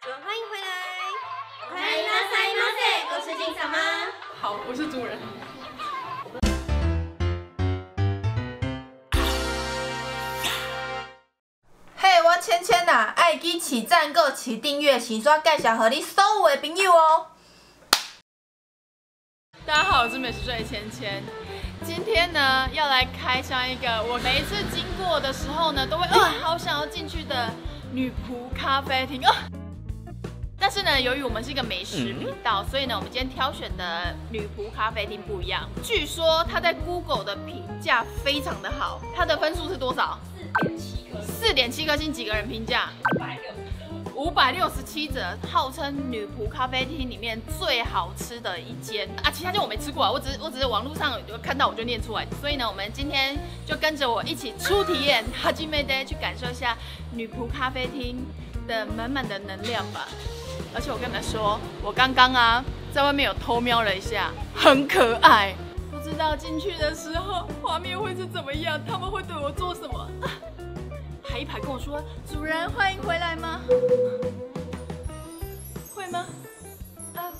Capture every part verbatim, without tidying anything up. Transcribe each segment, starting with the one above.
主人欢迎回来。欢迎なさいませ，ご主人様。 好，我是主人。 嘿，我芊芊呐，爱记起赞、购起订阅、起刷介绍给你所有的朋友哦。 大家好，我是美食帅芊芊。今天呢，要来开箱一个我每一次经过的时候呢，都会呃好想要进去的女仆咖啡厅啊。但是呢，由于我们是一个美食频道，所以呢，我们今天挑选的女仆咖啡厅不一样。据说它在 Google 的评价非常的好，它的分数是多少？四点七颗星，几个人评价？五百六十七折，号称女仆咖啡厅里面最好吃的一间啊！其他间我没吃过啊，我只是我只是网络上有看到我就念出来。所以呢，我们今天就跟着我一起初体验哈基妹 day 去感受一下女仆咖啡厅的满满的能量吧。而且我跟你们说，我刚刚啊在外面有偷瞄了一下，很可爱。不知道进去的时候画面会是怎么样，他们会对我做什么？啊还一排跟我说：“主人，欢迎回来吗？”会吗？啊！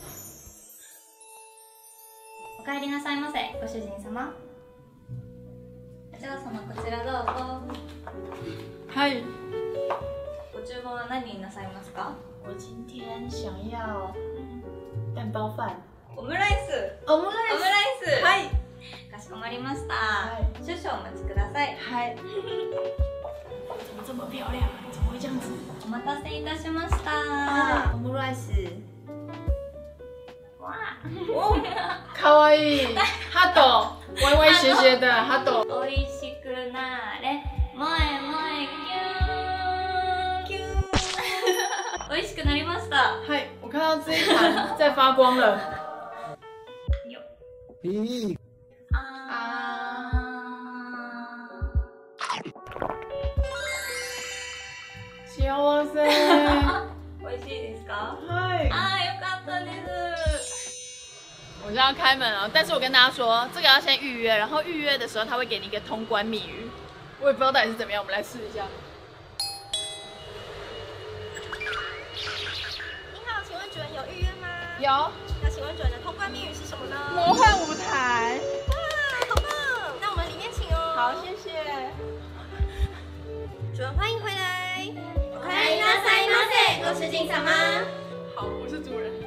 お帰りなさいませ、ご主人様。お嬢様、こちらどうぞ。 嗨， ご注文は何になさいますか？ 我今天想要蛋包饭。 オムライス。 オムラオムライス。 はい。 かしこまりました。 はい。 少々お待ちください。 嗨。怎么这么漂亮？怎么会这样子？ お待たせいたしました。 オムライス。 哇！ 哦，可愛い。ハト，歪歪斜斜的ハト。 おいしくなれ。萌え萌えキューキュー。おいしくなりました。 嗨，我看到这一盘在发光了。 よ。 咦。 幸せ。 美味しいですか？ はい。 啊，よかったです。 我现在要开门了，但是我跟大家说，这个要先预约，然后预约的时候他会给你一个通关密语，我也不知道到底是怎么样，我们来试一下。 你好，请问主人有预约吗？ 有。 那请问主人的通关密语是什么呢？ 魔幻舞台。 哇，好棒！那我们里面请哦。 好，谢谢。 主人欢迎回来。欢迎なさいませ，ご主人様。 好，我是主人。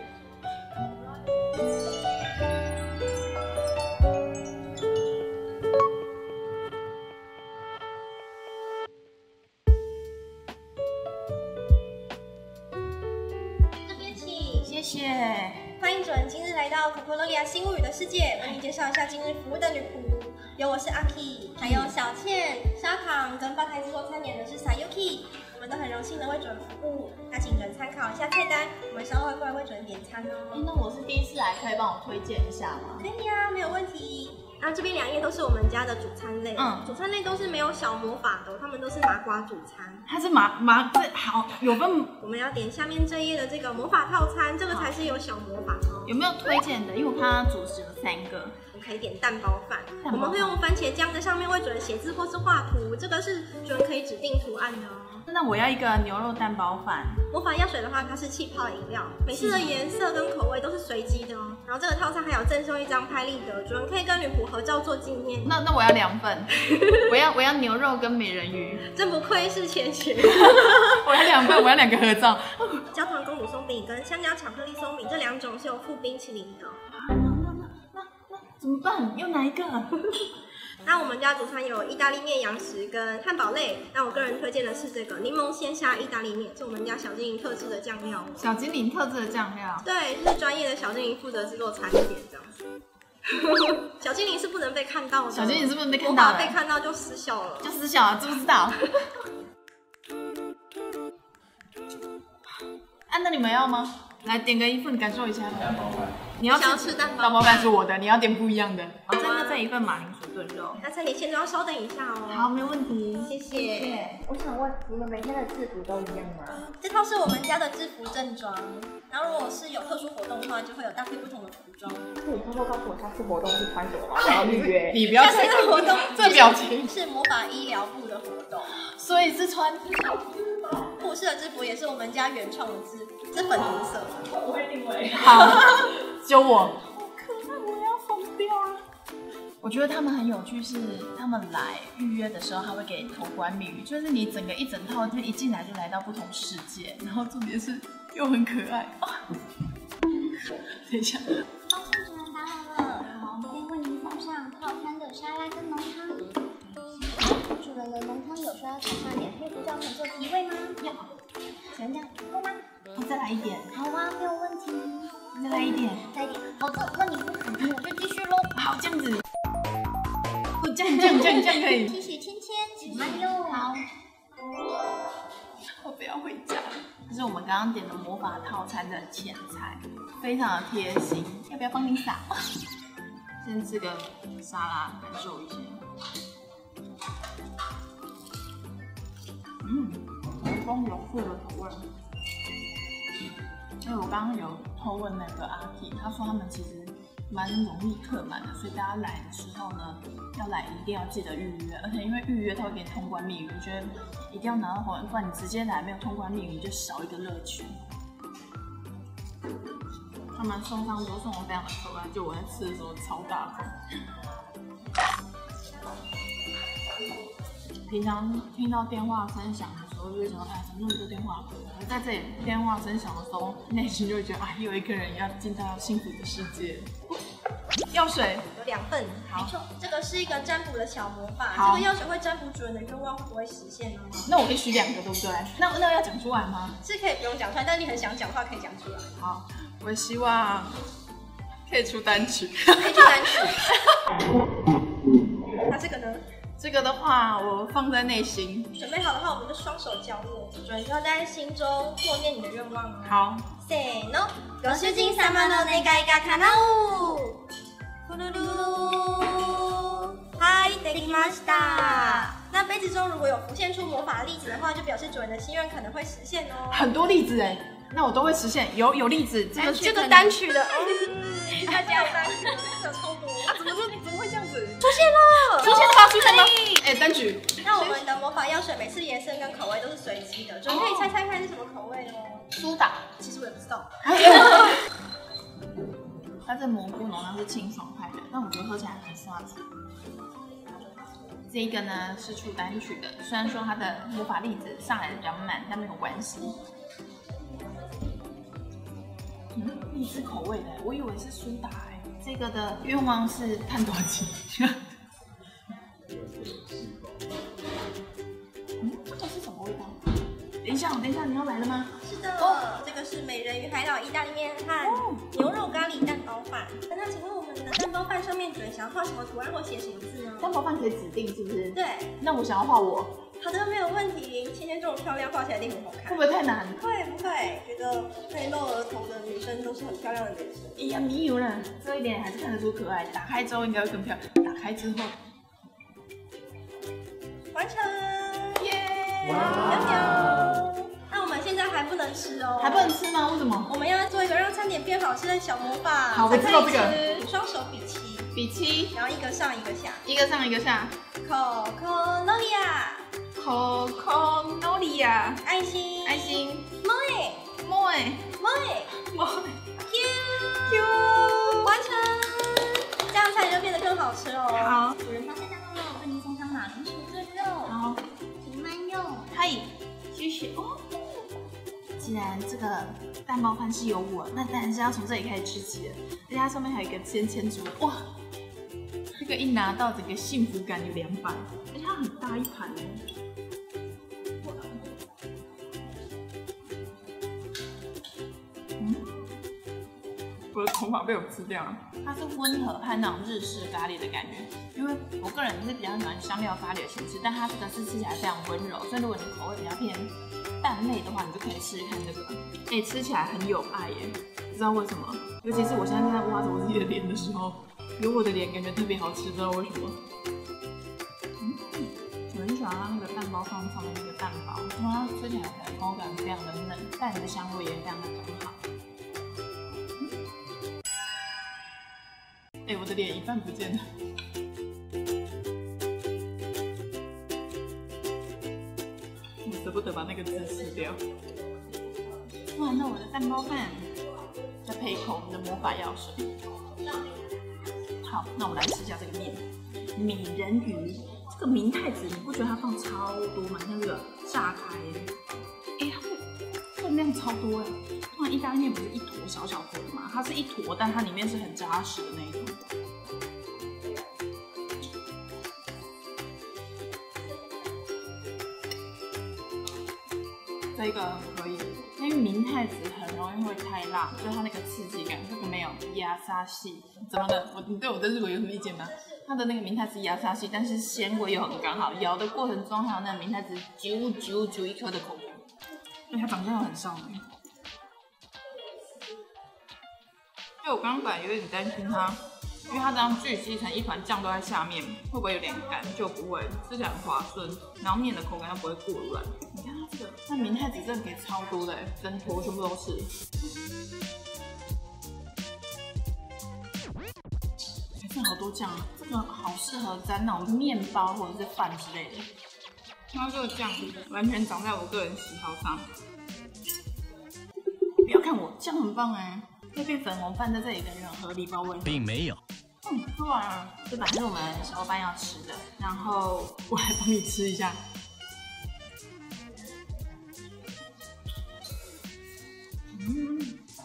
这边请。 谢谢。 欢迎主人今日来到可可罗利亚新物语的世界，为您介绍一下今日服务的女仆。有我是阿 K， 还有小倩、砂糖跟吧台制作餐点的是 Sayuki。我们都很荣幸的为主人服务，那请主人参考一下菜单，我们稍后会过来为主人点餐哦。 那我是第一次来，可以帮我推荐一下吗？ 可以啊，没有问题。然后这边两页都是我们家的主餐类， 嗯， 主餐类都是没有小魔法的，他们都是麻瓜主餐。 它是麻麻这好有分， 我们要点下面这一页的这个魔法套餐，这个才是有小魔法哦。 有没有推荐的？因为我看它主食有三个。 我可以点蛋包饭， 蛋包饭我们会用番茄酱在上面为主人写字或是画图，这个是主人可以指定图案的哦。 那我要一个牛肉蛋包饭。 魔法药水的话，它是气泡饮料，每次的颜色跟口味都是随机的哦。然后这个套餐还有赠送一张拍立得，主人可以跟女仆合照做纪念。 那那我要两份，我要我要牛肉跟美人鱼。 真不愧是芊芊。 我要两份，我要两个合照。 焦糖公主松饼跟香蕉巧克力松饼这两种是有附冰淇淋的。 那那那那那怎么办？用哪一个？ 那我们家主餐有意大利面、洋食跟汉堡类。那我个人推荐的是这个柠檬鲜虾意大利面，是我们家小精灵特制的酱料。 小精灵特制的酱料。 对，就是专业的小精灵负责制作餐点这样子。小精灵是不能被看到的， 小精灵是不能被看到的， 魔法被看到就失效了， 就失效了，知不知道？啊，那你们要吗？来点个一份感受一下。 蛋包饭。 你要想要吃蛋包饭？ 蛋包饭是我的，你要点不一样的。好，再那再一份马铃薯炖肉。 那餐点先都要稍等一下哦。 好，没问题。 谢谢。 我想问，你们每天的制服都一样吗？ 这套是我们家的制服正装，然后如果是有特殊活动的话，就会有搭配不同的服装。 那你偷偷告诉我下次活动是穿什么吗？我要预约。 你不要下次的活动这表情是魔法医疗部的活动， 所以是穿护士的制服也是我们家原创的制服，是粉红色。 我会定位。 好，揪我。好可爱，我要疯掉了。我觉得他们很有趣，是他们来预约的时候，他会给通关密语，就是你整个一整套，就一进来就来到不同世界，然后重点是又很可爱。哦、等一下， 抱歉，主人打扰了。好，可以为您送上套餐的沙拉跟浓汤。主人的浓汤有需要添加点黑胡椒粉做提味吗？ 要。 请问这样够吗？ 你再来一点。 好啊，没有问题。 再来一点。 再一点。好的，那你不肯听，我就继续喽。 好，这样子。这样这样这样这样可以。 谢谢芊芊，请慢用。好。 我不要回家。这是我们刚刚点的魔法套餐的前菜，非常的贴心。要不要帮你撒？先吃个沙拉，感受一下。嗯，有风有fruit的口味。因为我刚刚有偷问那个阿 K， 他说他们其实蛮容易客满的，所以大家来的时候呢，要来一定要记得预约，而且因为预约他会给你通关密语，我觉得一定要拿到红文，不然你直接来没有通关密语，你就少一个乐趣。他们送上都送的非常的可爱，就我在吃的时候超大口。平常听到电话声响的时候，就会想说，哎，怎么那么多电话？而在这里电话声响的时候，内心就会觉得，哎，有一个人要进到幸福的世界。药水有两份， 好， 没错，这个是一个占卜的小魔法， 好这个药水会占卜主人的愿望会不会实现呢？ 那我可以许两个，对不对？那那要讲出来吗？ 是可以不用讲出来，但是你很想讲的话可以讲出来。 好，我希望可以出单曲， 可以出单曲。那这个呢？ 这个的话，我放在内心。 准备好的话，我们就双手交握，主人就要在心中默念你的愿望哦。 好。 せーの。ご主人様の願いが叶う。咕噜噜。はい、できました。那杯子中如果有浮现出魔法粒子的话，就表示主人的心愿可能会实现哦。 很多例子哎，那我都会实现。有有例子，这个这个单曲的，嗯，大家有单曲的，有超多啊！怎么说？怎么会这样子？ 出现了， 出现了吗？出现了。哎，单曲。 那我们的魔法药水每次颜色跟口味都是随机的，主人可以猜猜看是什么口味哦。 苏打， 其实我也不知道。 它这蘑菇浓汤是清爽派的，但我觉得喝起来很刷嘴。这个呢是出单曲的，虽然说它的魔法粒子上来的比较慢，但没有关系。嗯，荔枝口味的，我以为是苏打哎。这个的愿望是探多吉。嗯，这个是什么味道？等一下，等一下，你要来了吗？ 是的，哦、这个是美人鱼海岛意大利面和牛肉咖喱蛋包饭。那请问我们的蛋包饭上面主人想要画什么图案或写什么字呢？ 蛋包饭可以指定是不是？ 对。 那我想要画我。 好的，没有问题。芊芊这么漂亮，画起来一定很好看。 会不会太难？ 会不会？觉得会露额头的女生都是很漂亮的女生。 哎呀，没有了，这一点还是看得出可爱。打开之后应该会更漂亮。打开之后， 完成。 耶！ 喵喵。那我们现在还不能吃哦。 还不能吃吗？为什么？ 我们要做一个让餐点变好吃的小魔法。 好，我知道这个。 双手比七。 比七。 然后一个上一个下。 一个上一个下。 Coco Nolia。Coco Nolia。 爱心。 爱心。 Moe。 Moe。 Moe。 Moe。 Q。完成。这样菜就变得更好吃哦。 好。 主人发现蛋糕肉，为您送上马铃薯炖肉。 好。 请慢用。 嗨，谢谢哦。既然这个蛋包饭是由我，那当然是要从这里开始吃起了。而且它上面还有一个芊芊竹，哇，这个一拿到整个幸福感有两百，而且它很大一盘耶。嗯，我的头发被我吃掉了。它是温和和那种日式咖喱的感觉，因为我个人是比较喜欢香料咖喱的形式，但它这个是吃起来非常温柔，所以如果你口味比较偏蛋类的话，你就可以试试看这个。哎、欸，吃起来很有爱耶，不知道为什么。尤其是我现在在挖着我自己的脸的时候，有我的脸感觉特别好吃，不知道为什么。嗯，我很喜欢它那个蛋包饭上面那个蛋包，因为它吃起来的口感非常的嫩，蛋的香味也非常的刚好。哎、欸，我的脸一半不见了。我舍不得把把那个字吃掉。哇，那我的蛋包饭，再配一口我们的魔法药水。好，那我们来吃一下这个面，美人鱼。这个明太子，你不觉得它放超多吗？像这个炸开耶，哎、欸，它分量超多哎。通常意大利面不是一坨小小坨的吗？它是一坨，但它里面是很扎实的那一种。这个可以，因为明太子很容易会太辣，所以它那个刺激感，这个没有亚沙系。怎么了？我你对我的日文有什么意见吗？它的那个明太子亚沙系，但是鲜味又很刚好，咬的过程中还有那个明太子揪揪揪一颗的口感，因为它长相很少女。因为我刚刚本来有点担心它，因为它这样聚集成一团酱都在下面，会不会有点干？就不会，吃起来很滑顺，然后面的口感又不会过软。你看它这个，那明太子真的给超多的，整坨全部都是。真的好多酱啊！这个好适合沾那种面包或者是饭之类的。它这个酱完全长在我个人喜好上。不要看我，酱很棒哎，那片粉红饭在这里感觉很合理，包味。 并没有。 嗯，吃完了。这本来是我们小伙伴要吃的，然后我来帮你吃一下。嗯。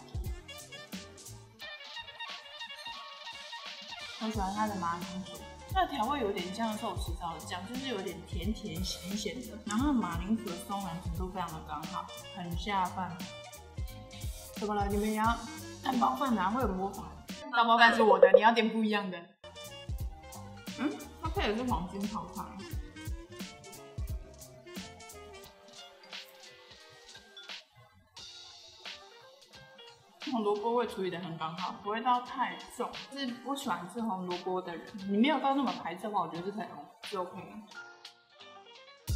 我喜欢它的马铃薯，它的调味有点像寿司烧的酱，就是有点甜甜咸咸的，然后马铃薯的松软程度非常的刚好，很下饭。怎么了？你们也要蛋包饭哪会有魔法？蛋包饭是我的，你要点不一样的。嗯，它配的是黄金泡菜。红萝卜味处理的很刚好，不会到太重。是不喜欢吃红萝卜的人，你没有到那么排斥的话，我觉得是可以，是 OK 的。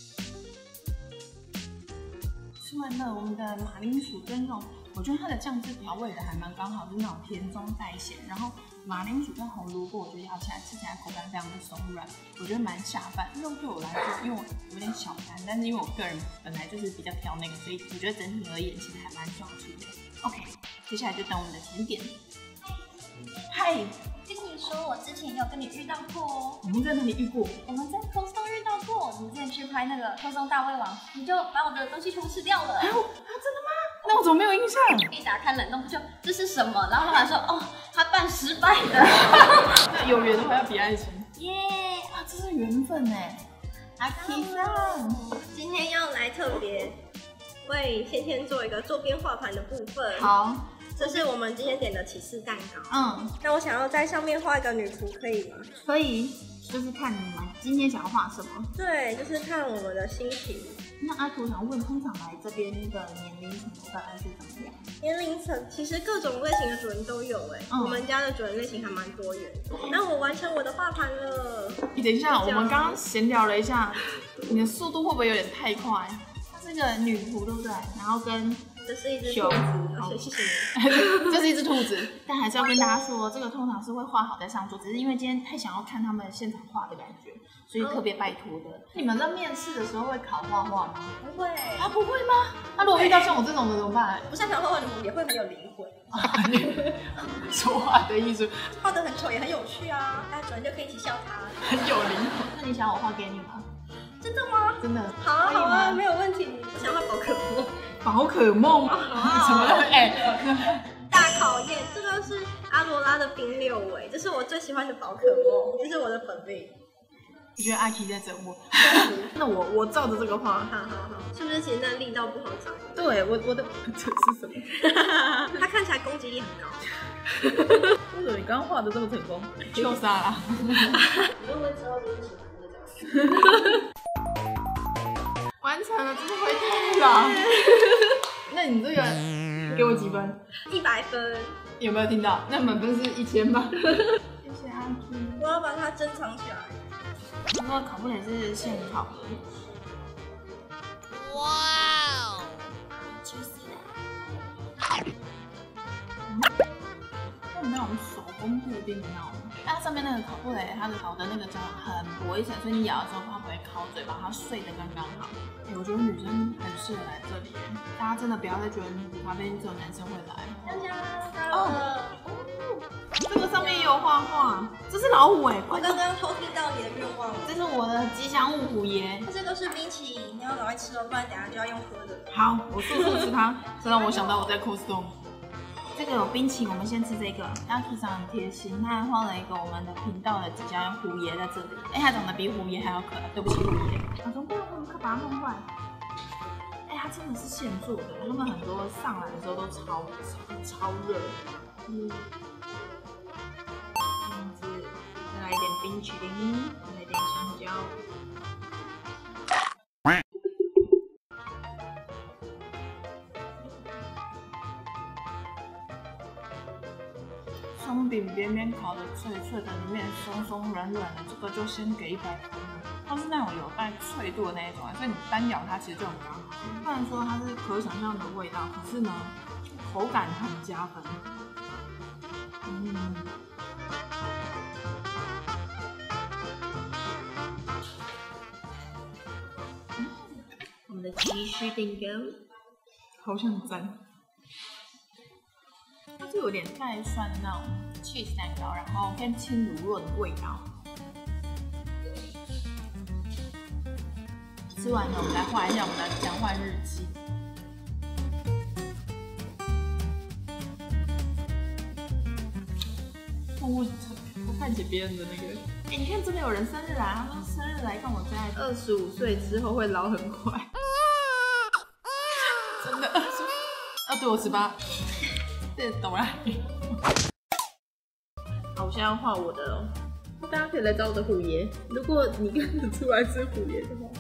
吃完了我们的马铃薯蒸肉，我觉得它的酱汁调味的还蛮刚好，是那种甜中带咸。然后马铃薯跟红萝卜，我觉得咬起来吃起来口感非常的松软，我觉得蛮下饭。肉对我来说，因为我有点小干，但是因为我个人本来就是比较挑那个，所以我觉得整体而言其实还蛮爽吃的。OK， 接下来就等我们的甜点。嗨， 跟你说，我之前有跟你遇到过哦。 我们在那里遇过， 我们在空中遇到过。你之前去拍那个空中大胃王，你就把我的东西全部吃掉了。 哎呦，啊，真的吗？那我怎么没有印象？ 一打开冷冻库就这是什么？然后老板说，哦，他办失败的。 那有缘的话要比爱情。 耶， 啊，这是缘分哎。阿 K 上， 今天要来特别为芊芊做一个桌边画盘的部分。 好， 这是我们今天点的起司蛋糕。 嗯， 那我想要在上面画一个女仆，可以吗？ 可以，就是看你们今天想要画什么。 对，就是看我们的心情。 那阿图想问，通常来这边的年龄层大概是怎么样？ 年龄层其实各种类型的主人都有哎、 嗯， 我们家的主人类型还蛮多元的。那我完成我的画盘了。 你等一下，我们刚刚闲聊了一下，你的速度会不会有点太快？它是个女仆，对不对？然后跟这是一只兔子，而且谢谢你。 这是一只兔子，但还是要跟大家说，这个通常是会画好再上桌，只是因为今天太想要看他们现场画的感觉，所以特别拜托的。嗯、你们在面试的时候会考画画吗？ 不会。 啊，不会吗？那、啊、如果遇到像我这种的怎么办？ 不擅长画画的你也会很有灵魂。 说话的艺术， 画得很丑也很有趣啊，大家主人就可以一起笑他。 很有灵魂。那你想我画给你吗？ 真的吗？ 真的。 好啊好啊，没有问题。我想画宝可梦。 宝可梦啊？什么东西？哎， 大考验，这个是阿罗拉的冰六尾，这是我最喜欢的宝可梦，这是我的本命。 我觉得阿 K 在整我。那我我照着这个画。 好好好，是不是其实那力道不好找？ 对，我我的这是什么？ 它看起来攻击力很高。 为什么你刚刚画的这么成功？就杀啦！ 你会不会知道这是喜欢的角色？ 完成了，这是会痛的。那你这个给我几分？ 一百分。 有没有听到？那满分是一千吧？谢谢阿 K。 我要把它珍藏起来。 他说烤布雷是现烤的。哇哦！去死了！嗯，那没有熟。 红布丁你知道吗？它上面那个烤布雷，它的烤的那个胶很薄一层，所以你咬的时候它不会烤嘴巴，它碎的刚刚好。哎、欸，我觉得女生很适合来这里，大家真的不要再觉得女仆咖啡只有男生会来。 香香到了。 这个上面也有画画，这是老虎哎、欸！ 我刚刚偷听到你的愿望了。 这是我的吉祥物虎爷。 这些都是冰淇淋，你要赶快吃哦，不然等下就要用喝的。 好，我速速吃它，这让我想到我在 Costco。这个有冰淇淋，我们先吃这个。Aki 桑很贴心，他还画了一个我们的频道的吉祥虎爷在这里。哎、欸，他长得比虎爷还要可爱。对不起，虎爷。啊，怎么办？快把它弄坏。哎、欸，它真的是现做的，他们很多上来的时候都超超超热。嗯。再来一点冰淇淋，再来一点香蕉。松饼边边烤的脆脆的，里面松松软软的，这个就先给一百分了。它是那种有带脆度的那一种，所以你单咬它其实就很刚好。虽然说它是可想象的味道，可是呢，口感很加分。嗯。我们的鸡须饼干，好想沾。它是有点带酸的那种 cheese 蛋糕，然后跟轻乳酪的味道。吃完了，我们来画一下我们的交换日记。我我看起别人的那个，哎、欸，你看真的有人生日啊！他说生日来看我家，二十五岁之后会老很快。真的，啊，对我十八。这懂了。好，我现在要画我的哦。大家可以来找我的虎爷，如果你跟着出来吃虎爷的话。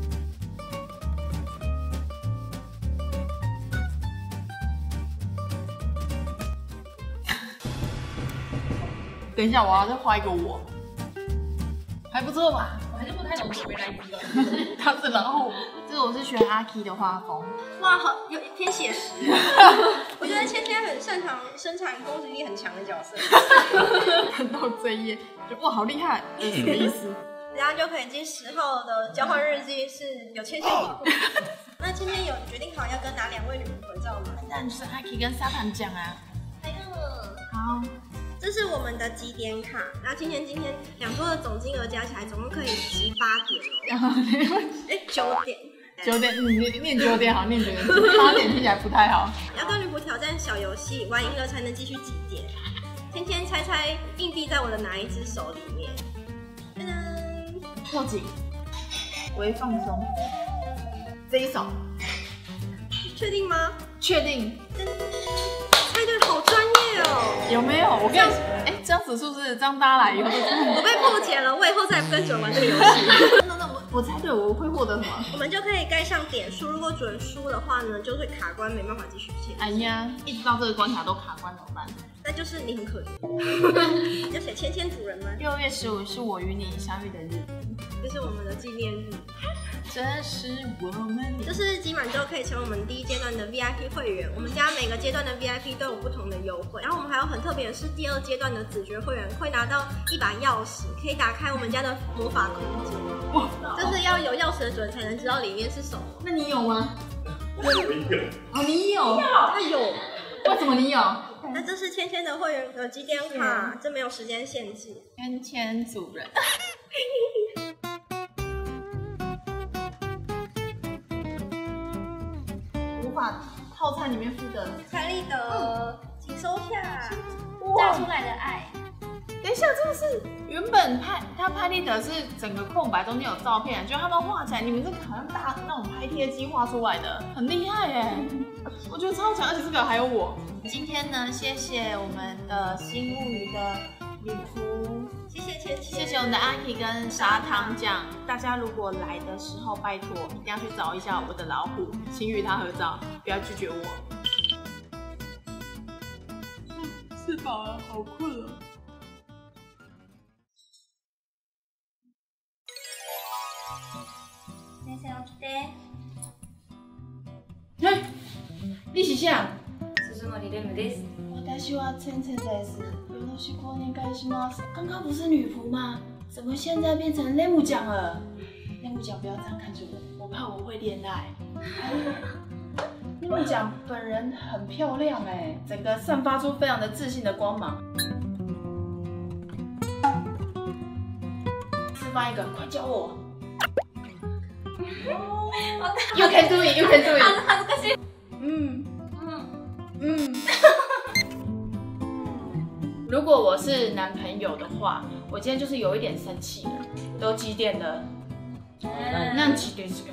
等一下，我要再画一个我，还不错吧？我还是不太懂怎么来一个。他是老虎，这个我是学阿 K 的画风。 哇，好有偏写实。我觉得芊芊很擅长生产攻击力很强的角色。 看到这一页，就哇，好厉害，这是什么意思？ 等下就可以进十号的交换日记是有芊芊女仆。那芊芊有决定好要跟哪两位女仆合照吗？ 当然是阿 K 跟沙盘讲啊。 还有， 好。 这是我们的集点卡，然后今天今天两桌的总金额加起来总共可以集八点哦。哎，九点。 九点，你念念九点好，念九点，八点听起来不太好。 要跟女仆挑战小游戏，玩赢了才能继续集点。芊芊猜猜硬币在我的哪一只手里面？噔噔， 握紧，微放松。这一手， 确定吗？ 确定。 猜对，好专业哦！ 有没有？我跟你，哎、欸，这样子是不是这样大家来以后就？ 我被破解了，我以后再也不跟主人玩这个游戏。 那那我我猜对，我会获得什么？ 我们就可以盖上点数，如果准输的话呢，就会卡关，没办法继续前进。 哎呀，一直到这个关卡都卡关怎么办？ 那就是你很可怜。你就写芊芊主人吗？ 六月十五是我与你相遇的日子， 这是我们的纪念日。 这是我们， 就是集满之后可以成为我们第一阶段的 V I P 会员。我们家每个阶段的 V I P 都有不同的优惠，然后我们还有很特别的是，第二阶段的子爵会员会拿到一把钥匙，可以打开我们家的魔法空间。哇！就是要有钥匙的主人才能知道里面是什么。 那你有吗？ 我有。 哦，你有？ 他有。 为什么你有？ 那这是芊芊的会员的集点卡，这没有时间限制。 芊芊主人。无法套餐里面附的凯利的，请收下。 炸出来的爱。 等一下，这个是原本拍他拍立得是整个空白，中间有照片，就他们画起来，你们这个好像大那种拍贴机画出来的，很厉害耶！我觉得超强，而且这个还有我。今天呢，谢谢我们的新物语的女仆， 谢谢芊芊， 谢谢我们的阿 K 跟砂糖酱。大家如果来的时候，拜托一定要去找一下我的老虎，请与他合照，不要拒绝我。吃饱了，好困了。 先生要去的。 嘿，你是谁？ 这是つ森レムです。 私は千千です。よろしくお願いします。刚刚不是女仆吗？怎么现在变成雷姆奖了？雷姆奖不要这样看着我，我怕我会恋爱。雷姆奖本人很漂亮哎，整个散发出非常的自信的光芒。示范一个，快教我。You can do it, you can do it。 恥ずかしい。 嗯嗯。如果我是男朋友的话，我今天就是有一点生气了。都几点了？那几点是？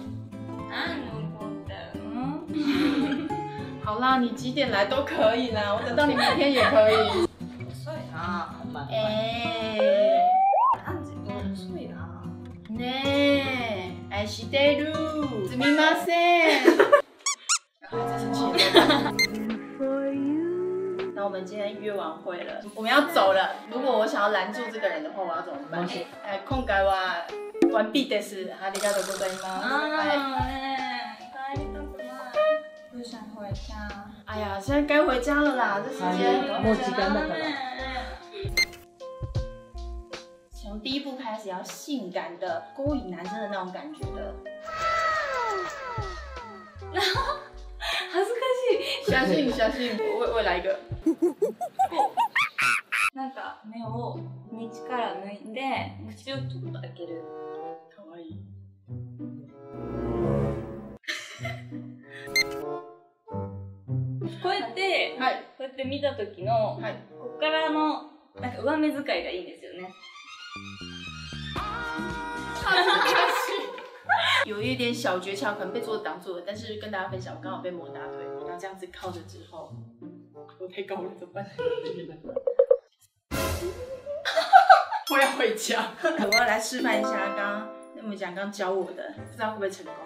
好啦，你几点来都可以啦，我等到你明天也可以。 遅いな。 哎、 何時？遅いな。 ねえ、愛してる。すみません。孩子生气了。那我们今天约完会了，我们要走了。如果我想要拦住这个人的话，我要怎么办？哎，空改は完毕です。ありがとうございます。 帰りたくない。不想回家。 哎呀，现在该回家了啦，这时间。 もう時間だから。 从第一步开始要性感的勾引男生的那种感觉的。 恥ずかしい。 相信相信，我我来一个。 なんか目を道から抜いて口をちょっと開ける。 かわいい。 こうやって、 はい、 こうやって見た時の、はい、こっからのなんか上目遣いがいいんですよね。 有一点小诀窍，可能被桌子挡住了，但是跟大家分享，我刚好被摸大腿，然后这样子靠着之后，我太高了怎么办？我要回家。我要来示范一下刚刚那么讲刚教我的，不知道会不会成功？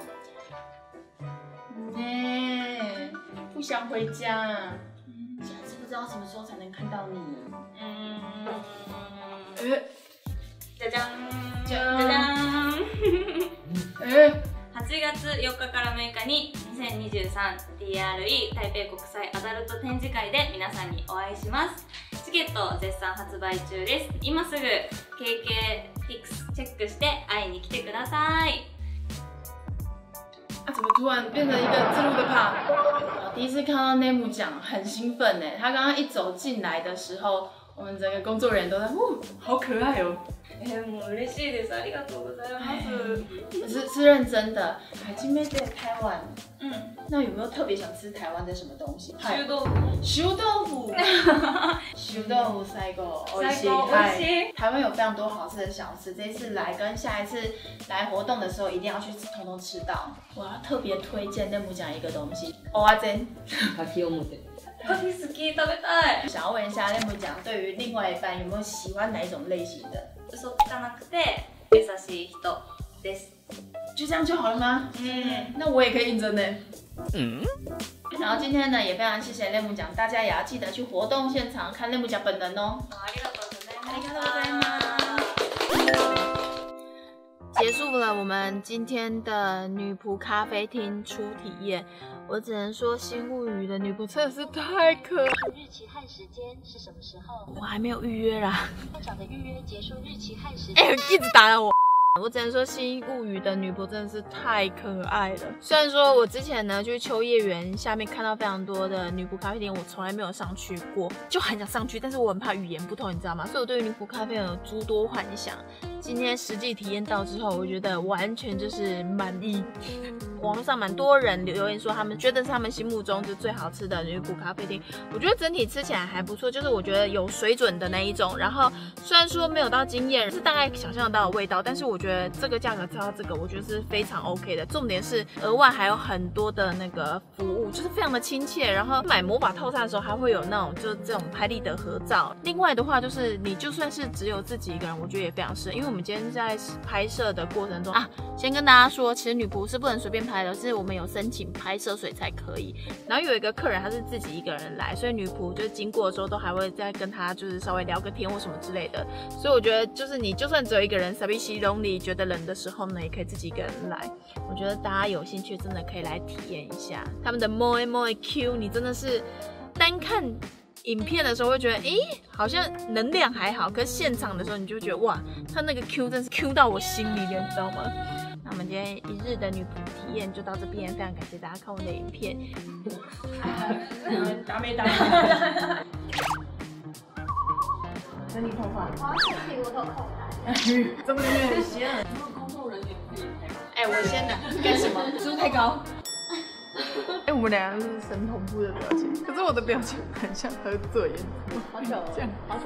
哎，不想回家，下次不知道什么时候才能看到你。嗯，呃， じゃじゃん。 じゃじゃじゃん。 えはちがつよっかからむいかににせんにじゅうさん ティーアールイー 台北国際アダルト展示会で皆さんにお会いします。チケット絶賛発売中です。今すぐ ケーケーティックス チェックして会いに来てください。 啊，怎么突然变成一个自录的趴？第一次看到内幕奖，很兴奋哎！他刚刚一走进来的时候，我们整个工作人员都在，哦，好可爱哦。 えー、もう嬉しいです。ありがとうございます。 我是是认真的。海金妹在台湾， 嗯， 那有没有特别想吃台湾的什么东西？ 臭豆腐。 臭豆腐。臭豆腐最高， 最高，美味しい。 台湾有非常多好吃的小吃，这一次来跟下一次来活动的时候一定要去通通吃到。我要特别推荐内幕奖一个东西，蚵仔煎。 かき表。 かき好き、食べたい。 想要问一下内幕奖，对于另外一半有没有喜欢哪一种类型的？ 嘘つかなくて優しい人です。 就这样就好了吗？嗯，那我也可以应征呢。嗯。然后今天呢，也非常谢谢内幕奖，大家也要记得去活动现场看内幕奖本人哦。 ありがとうございます。 ありがとうございます。结束了我们今天的女仆咖啡厅初体验，我只能说《新物语》的女仆真的是太可爱。 日期和时间是什么时候？ 我还没有预约啦。 现场的预约结束日期和时哎、 间。 欸，一直打扰我。我只能说《新物语》的女仆真的是太可爱了。虽然说我之前呢，就是秋叶原下面看到非常多的女仆咖啡店，我从来没有上去过，就很想上去，但是我很怕语言不通，你知道吗？所以我对于女仆咖啡有诸多幻想。今天实际体验到之后，我觉得完全就是满意。网络上蛮多人留言说，他们觉得是他们心目中就最好吃的女仆咖啡厅。我觉得整体吃起来还不错，就是我觉得有水准的那一种。然后虽然说没有到惊艳，是大概想象得到的味道，但是我觉得这个价格吃到这个，我觉得是非常 OK 的。重点是额外还有很多的那个服务，就是非常的亲切。然后买魔法套餐的时候，还会有那种就是这种拍立得合照。另外的话，就是你就算是只有自己一个人，我觉得也非常适合。因为我们今天在拍摄的过程中啊，先跟大家说，其实女仆是不能随便拍的，是我们有申请拍摄水才可以。然后有一个客人他是自己一个人来，所以女仆就是经过的时候都还会再跟他就是稍微聊个天或什么之类的。所以我觉得就是你就算只有一个人，傻逼西隆里觉得冷的时候呢，也可以自己一个人来。我觉得大家有兴趣真的可以来体验一下他们的 Moe Moe Q， 你真的是单看影片的时候会觉得，诶，好像能量还好，可是现场的时候你就觉得，哇，他那个 Q 真是 Q 到我心里了，你知道吗？那我们今天一日的女仆体验就到这边，非常感谢大家看我的影片。 打没打？整理头发。 我要洗屁股都扣带。 这么远先。 哎、我先的，干什么？ 是不是太高？ 哎，我们两个是神同步的表情，可是我的表情很像喝醉， 好久， 这样。